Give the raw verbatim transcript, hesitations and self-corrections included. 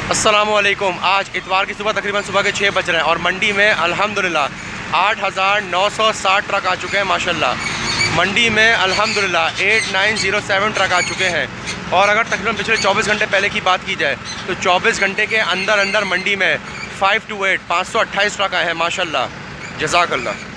अस्सलामुअलैकुम। आज इतवार की सुबह तकरीबन सुबह के छः बज रहे हैं और मंडी में अल्हम्दुलिल्लाह आठ हज़ार नौ सौ साठ ट्रक आ चुके हैं माशाल्लाह। मंडी में अल्हम्दुलिल्लाह eight nine zero seven truck आ चुके हैं। और अगर तकरीबन पिछले चौबीस घंटे पहले की बात की जाए तो चौबीस घंटे के अंदर अंदर मंडी में फाइव टू एट पाँच सौ अट्ठाईस ट्रक आए हैं माशाल्लाह। जज़ाकल्लाह।